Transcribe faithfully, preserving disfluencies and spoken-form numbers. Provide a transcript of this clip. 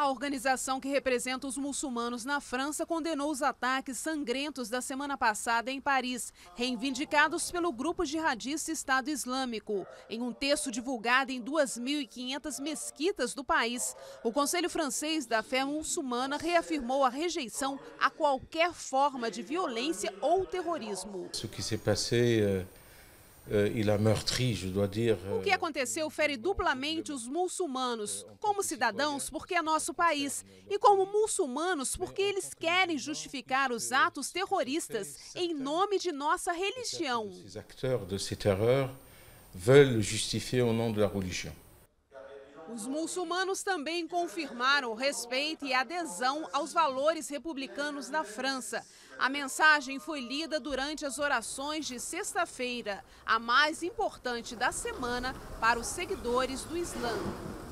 A organização que representa os muçulmanos na França condenou os ataques sangrentos da semana passada em Paris, reivindicados pelo grupo jihadista Estado Islâmico. Em um texto divulgado em duas mil e quinhentas mesquitas do país, o Conselho Francês da Fé Muçulmana reafirmou a rejeição a qualquer forma de violência ou terrorismo. Ce qui s'est passé, euh, euh, il a meurtri, je dois dire. O que aconteceu fere duplamente os muçulmanos, como cidadãos porque é nosso país, e como muçulmanos porque eles querem justificar os atos terroristas em nome de nossa religião. Os atores desse terror veulent justifier au nom de la religion. Os muçulmanos também confirmaram o respeito e adesão aos valores republicanos da França. A mensagem foi lida durante as orações de sexta-feira, a mais importante da semana para os seguidores do Islã.